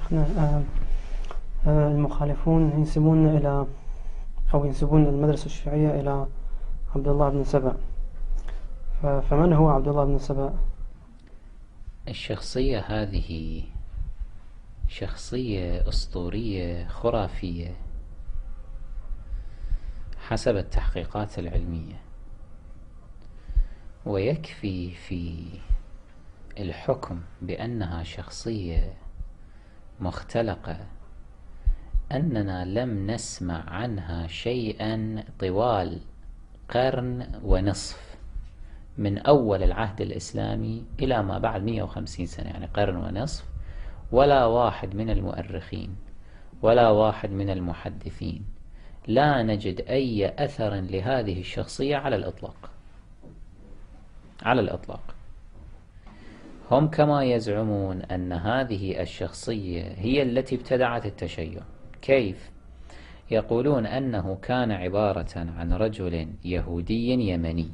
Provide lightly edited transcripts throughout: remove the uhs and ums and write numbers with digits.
شيخنا، المخالفون ينسبون إلى أو ينسبون المدرسة الشيعية إلى عبد الله بن سبأ، فمن هو عبد الله بن سبأ؟ الشخصية هذه شخصية أسطورية خرافية حسب التحقيقات العلمية، ويكفي في الحكم بأنها شخصية مختلقة أننا لم نسمع عنها شيئا طوال قرن ونصف، من أول العهد الإسلامي إلى ما بعد 150 سنة، يعني قرن ونصف. ولا واحد من المؤرخين ولا واحد من المحدثين لا نجد أي أثر لهذه الشخصية على الإطلاق. على الإطلاق. هم كما يزعمون أن هذه الشخصية هي التي ابتدعت التشيع. كيف؟ يقولون أنه كان عبارة عن رجل يهودي يمني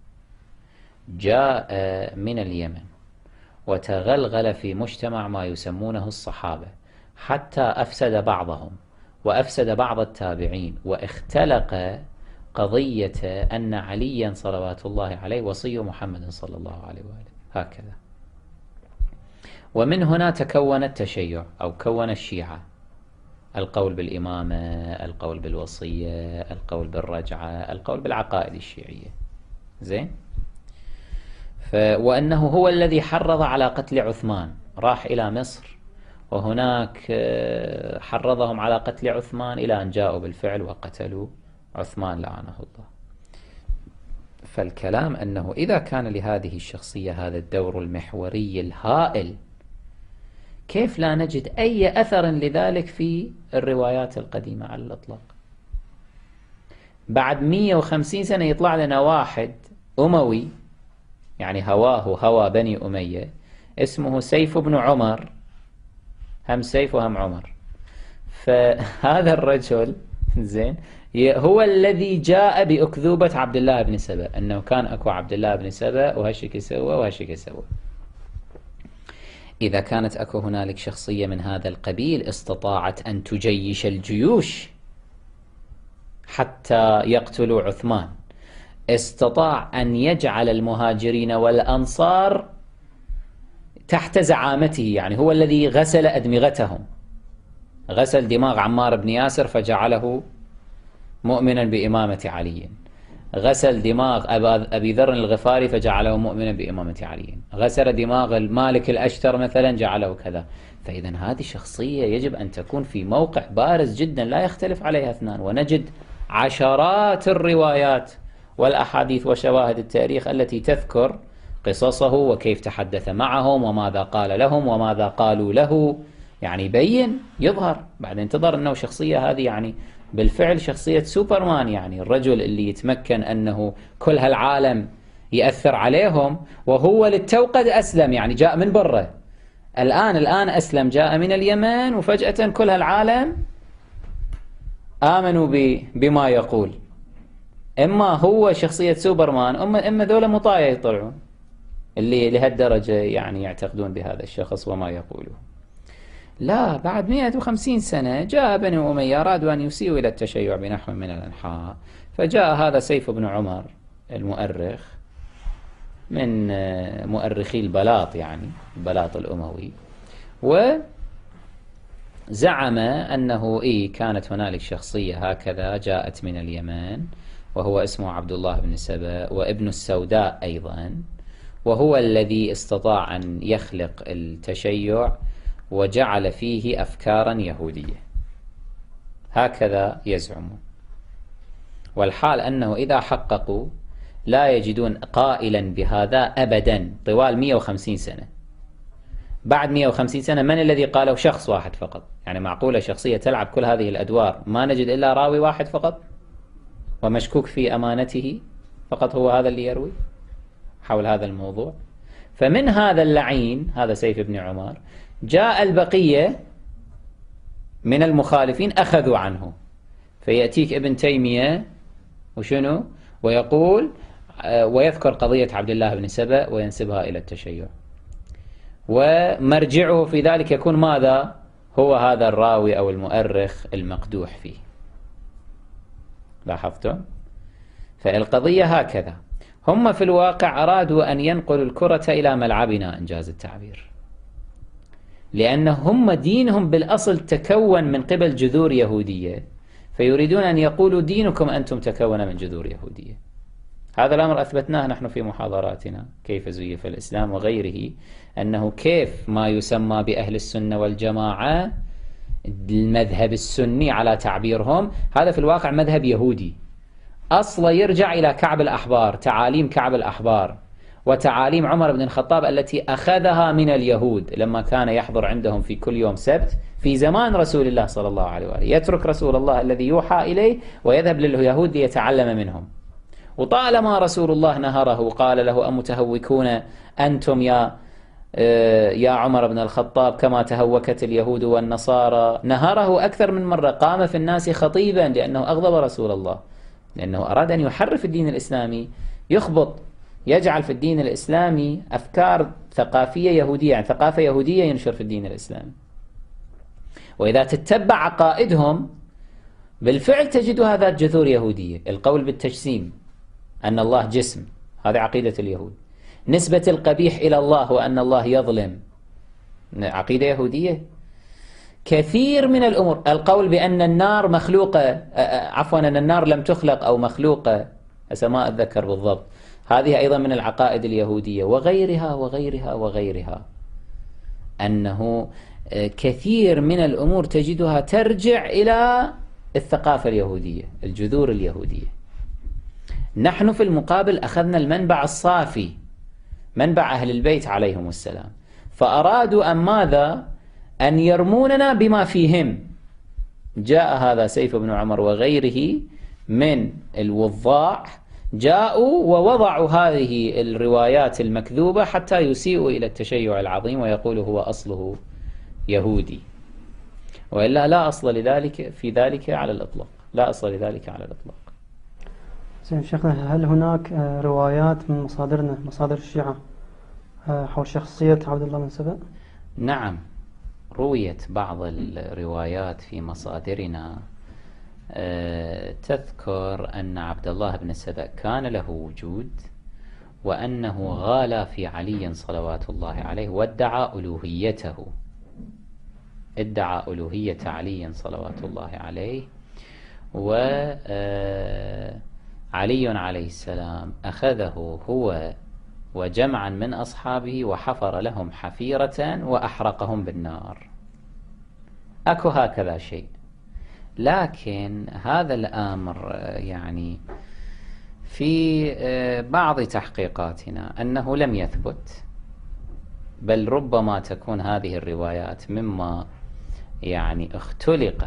جاء من اليمن وتغلغل في مجتمع ما يسمونه الصحابة، حتى أفسد بعضهم وأفسد بعض التابعين، واختلق قضية أن عليا صلوات الله عليه وصي محمد صلى الله عليه وآله هكذا. ومن هنا تكون التشيع أو كون الشيعة: القول بالإمامة، القول بالوصية، القول بالرجعة، القول بالعقائد الشيعية. زين؟ وأنه هو الذي حرض على قتل عثمان، راح إلى مصر وهناك حرضهم على قتل عثمان إلى أن جاءوا بالفعل وقتلوا عثمان لعنه الله. فالكلام أنه إذا كان لهذه الشخصية هذا الدور المحوري الهائل، كيف لا نجد أي أثر لذلك في الروايات القديمة على الإطلاق؟ بعد 150 سنة يطلع لنا واحد أموي، يعني هواه هوى بني أمية، اسمه سيف بن عمر، هم سيف وهم عمر. فهذا الرجل زين هو الذي جاء بأكذوبة عبد الله بن سبأ، أنه كان أكو عبد الله بن سبأ وهالشي سوى وهالشي سوى. إذا كانت أكو هنالك شخصية من هذا القبيل استطاعت أن تجيش الجيوش حتى يقتلوا عثمان، استطاع أن يجعل المهاجرين والأنصار تحت زعامته، يعني هو الذي غسل أدمغتهم، غسل دماغ عمار بن ياسر فجعله مؤمنا بإمامة علي، غسل دماغ أبي ذر الغفاري فجعله مؤمنا بإمامة علي، غسل دماغ المالك الأشتر مثلا جعله كذا. فإذا هذه شخصية يجب أن تكون في موقع بارز جدا لا يختلف عليها اثنان، ونجد عشرات الروايات والأحاديث وشواهد التاريخ التي تذكر قصصه وكيف تحدث معهم وماذا قال لهم وماذا قالوا له، يعني بين يظهر. بعدين تظهر أنه شخصية هذه يعني بالفعل شخصية سوبرمان، يعني الرجل اللي يتمكن أنه كل هالعالم يأثر عليهم، وهو للتو قد أسلم، يعني جاء من برا، الآن أسلم، جاء من اليمن، وفجأة كل هالعالم آمنوا بما يقول. إما هو شخصية سوبرمان، إما ذولا مطايا يطلعون اللي لهالدرجة يعني يعتقدون بهذا الشخص وما يقوله. لا، بعد 150 سنة جاء بني أمية أرادوا أن يسيئوا إلى التشيع بنحو من الأنحاء، فجاء هذا سيف بن عمر المؤرخ من مؤرخي البلاط، يعني البلاط الأموي، وزعم أنه كانت هنالك شخصية هكذا جاءت من اليمن وهو اسمه عبد الله بن سبأ وابن السوداء أيضا، وهو الذي استطاع أن يخلق التشيع وجعل فيه أفكارا يهودية، هكذا يزعمون. والحال أنه إذا حققوا لا يجدون قائلا بهذا أبدا طوال 150 سنة. بعد 150 سنة من الذي قاله؟ شخص واحد فقط. يعني معقولة شخصية تلعب كل هذه الأدوار ما نجد إلا راوي واحد فقط ومشكوك في أمانته فقط، هو هذا اللي يروي حول هذا الموضوع. فمن هذا اللعين، هذا سيف بن عمر، جاء البقية من المخالفين أخذوا عنه. فيأتيك ابن تيمية وشنو ويقول ويذكر قضية عبد الله بن سبأ وينسبها إلى التشيع، ومرجعه في ذلك يكون ماذا؟ هو هذا الراوي أو المؤرخ المقدوح فيه. لاحظتم؟ فالقضية هكذا. هم في الواقع أرادوا أن ينقلوا الكرة إلى ملعبنا إنجاز التعبير، لأن هم دينهم بالأصل تكون من قبل جذور يهودية، فيريدون أن يقولوا دينكم أنتم تكون من جذور يهودية. هذا الأمر أثبتناه نحن في محاضراتنا، كيف زيف الإسلام وغيره، أنه كيف ما يسمى بأهل السنة والجماعة المذهب السني على تعبيرهم، هذا في الواقع مذهب يهودي أصلا يرجع إلى كعب الأحبار، تعاليم كعب الأحبار وتعاليم عمر بن الخطاب التي أخذها من اليهود لما كان يحضر عندهم في كل يوم سبت في زمان رسول الله صلى الله عليه وآله، يترك رسول الله الذي يوحى إليه ويذهب لليهود ليتعلم منهم. وطالما رسول الله نهره وقال له أمتهوكون أنتم يا عمر بن الخطاب كما تهوكت اليهود والنصارى، نهره أكثر من مرة، قام في الناس خطيبا لأنه أغضب رسول الله، لأنه أراد أن يحرف الدين الإسلامي، يخبط، يجعل في الدين الإسلامي أفكار ثقافية يهودية، يعني ثقافة يهودية ينشر في الدين الإسلامي. وإذا تتبع عقائدهم بالفعل تجدها ذات جذور يهودية. القول بالتجسيم، أن الله جسم، هذه عقيدة اليهود. نسبة القبيح إلى الله وأن الله يظلم، عقيدة يهودية. كثير من الأمور، القول بأن النار مخلوقة، عفوا أن النار لم تخلق أو مخلوقة، هسه ما أتذكر بالضبط، هذه أيضا من العقائد اليهودية، وغيرها وغيرها وغيرها. أنه كثير من الأمور تجدها ترجع إلى الثقافة اليهودية، الجذور اليهودية. نحن في المقابل أخذنا المنبع الصافي، منبع أهل البيت عليهم السلام، فأرادوا أن ماذا؟ أن يرموننا بما فيهم. جاء هذا سيف بن عمر وغيره من الوضاع، جاءوا ووضعوا هذه الروايات المكذوبة حتى يسيئوا إلى التشيع العظيم ويقولوا هو أصله يهودي، وإلا لا أصل لذلك في ذلك على الإطلاق، لا أصل لذلك على الإطلاق. زين شيخنا، هل هناك روايات من مصادرنا، مصادر الشيعة، حول شخصية عبد الله بن سبأ؟ نعم، رويت بعض الروايات في مصادرنا تذكر أن عبد الله بن سبأ كان له وجود، وأنه غالى في علي صلوات الله عليه وادعى ألوهيته، ادعى ألوهية علي صلوات الله عليه. وعلي عليه السلام أخذه هو وجمعا من أصحابه وحفر لهم حفيرة وأحرقهم بالنار. أكو هكذا شيء، لكن هذا الأمر يعني في بعض تحقيقاتنا أنه لم يثبت، بل ربما تكون هذه الروايات مما يعني اختلق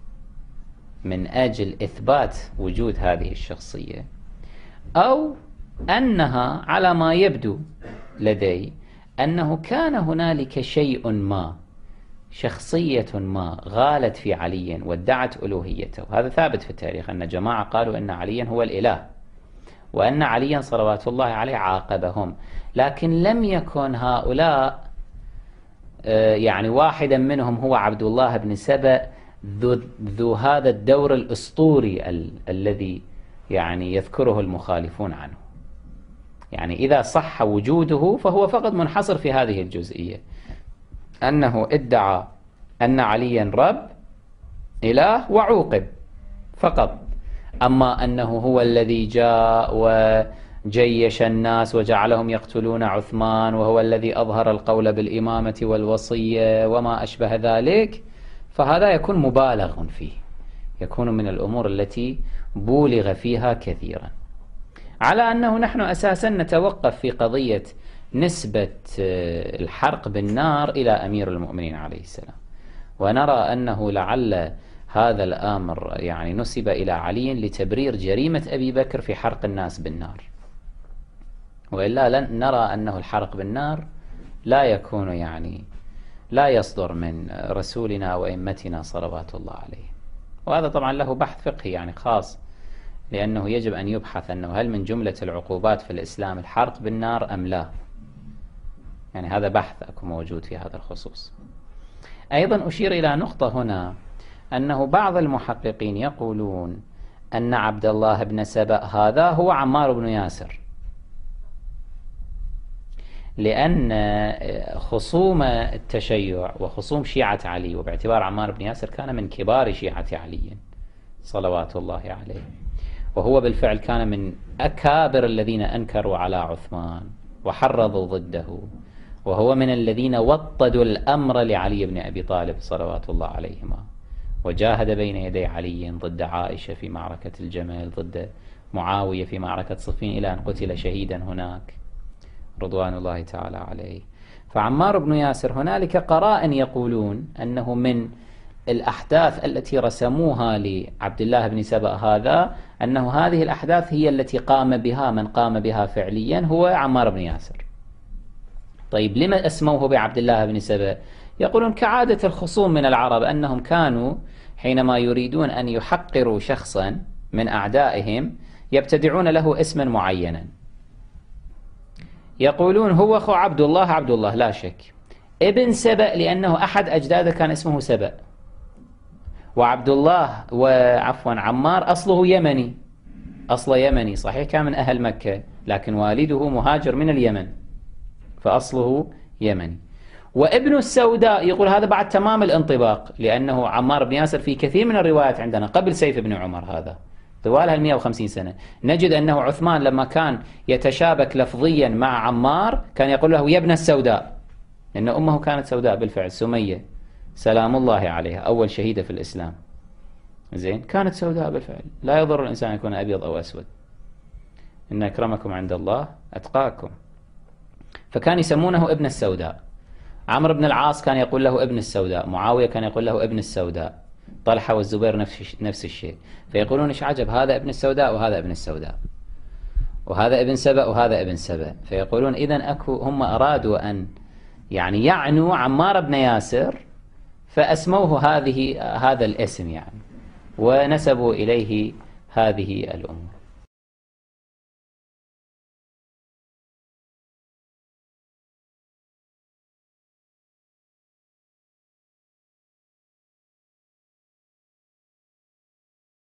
من أجل إثبات وجود هذه الشخصية، أو أنها على ما يبدو لدي أنه كان هنالك شيء ما، شخصية ما غالت في علي وادعت ألوهيته. هذا ثابت في التاريخ، أن جماعة قالوا أن عليا هو الإله، وأن عليا صلوات الله عليه عاقبهم، لكن لم يكن هؤلاء يعني واحدا منهم هو عبد الله بن سبأ ذو هذا الدور الأسطوري الذي يعني يذكره المخالفون عنه. يعني إذا صح وجوده فهو فقط منحصر في هذه الجزئية، أنه ادعى أن عليا رب إله وعوقب فقط. أما أنه هو الذي جاء وجيش الناس وجعلهم يقتلون عثمان، وهو الذي أظهر القول بالإمامة والوصية وما أشبه ذلك، فهذا يكون مبالغ فيه، يكون من الأمور التي بولغ فيها كثيرا. على أنه نحن أساسا نتوقف في قضية نسبة الحرق بالنار إلى أمير المؤمنين عليه السلام، ونرى أنه لعل هذا الأمر يعني نسب إلى علي لتبرير جريمة أبي بكر في حرق الناس بالنار، وإلا لن نرى أنه الحرق بالنار لا يكون يعني لا يصدر من رسولنا وإمتنا صلوات الله عليه. وهذا طبعا له بحث فقهي يعني خاص، لأنه يجب أن يبحث أنه هل من جملة العقوبات في الإسلام الحرق بالنار أم لا، يعني هذا بحث أكو موجود في هذا الخصوص. أيضا أشير إلى نقطة هنا، أنه بعض المحققين يقولون أن عبد الله بن سبأ هذا هو عمار بن ياسر، لأن خصوم التشيع وخصوم شيعة علي، وباعتبار عمار بن ياسر كان من كبار شيعة علي صلوات الله عليه، وهو بالفعل كان من أكابر الذين أنكروا على عثمان وحرضوا ضده، وهو من الذين وطدوا الأمر لعلي بن أبي طالب صلوات الله عليهما، وجاهد بين يدي علي ضد عائشة في معركة الجمل، ضد معاوية في معركة صفين، إلى أن قتل شهيدا هناك رضوان الله تعالى عليه. فعمار بن ياسر هنالك قرائن يقولون أنه من الأحداث التي رسموها لعبد الله بن سبأ هذا، أنه هذه الأحداث هي التي قام بها من قام بها فعليا هو عمار بن ياسر. طيب لما اسموه بعبد الله بن سبأ؟ يقولون كعادة الخصوم من العرب أنهم كانوا حينما يريدون أن يحقروا شخصا من أعدائهم يبتدعون له اسما معينا، يقولون هو أخو عبد الله لا شك، ابن سبأ لأنه أحد أجداده كان اسمه سبأ، وعبد الله عمار أصله يمني، أصله يمني صحيح كان من أهل مكة، لكن والده مهاجر من اليمن فأصله يمني. وابن السوداء يقول هذا بعد تمام الانطباق، لأنه عمار بن ياسر في كثير من الروايات عندنا قبل سيف بن عمر هذا طوال 150 سنة نجد أنه عثمان لما كان يتشابك لفظيا مع عمار كان يقول له يا ابن السوداء، لأن أمه كانت سوداء بالفعل، سمية سلام الله عليها أول شهيدة في الإسلام، زين كانت سوداء بالفعل. لا يضر الإنسان يكون أبيض أو أسود، إن أكرمكم عند الله أتقاكم. فكان يسمونه ابن السوداء. عمرو بن العاص كان يقول له ابن السوداء، معاوية كان يقول له ابن السوداء، طلحة والزبير نفس الشيء. فيقولون ايش عجب، هذا ابن السوداء وهذا ابن السوداء، وهذا ابن سبأ وهذا ابن سبأ. فيقولون إذن هم أرادوا أن يعنوا عمار بن ياسر فأسموه هذا الاسم ونسبوا إليه هذه الأمور.